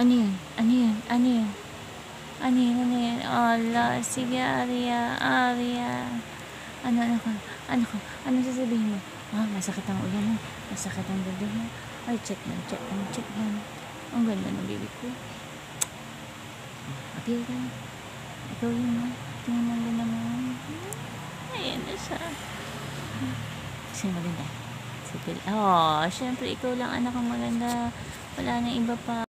Ano yan? Ano yan? Ano yan? Ano yan? Ano yan? Ala, sige, Arya. Arya. Ano ka? Ano ka? Ano sasabihin mo? Masakit ang ulo mo. Masakit ang dibdib mo. Ay, check lang, check lang, check lang. Ang ganda ng baby ko. Appeal ka. Ikaw yun, no? Tingnan mo ang ganda mo. Ayan na siya. Sino maganda? Si Phil. Syempre, ikaw lang anak ang maganda. Wala nang iba pa.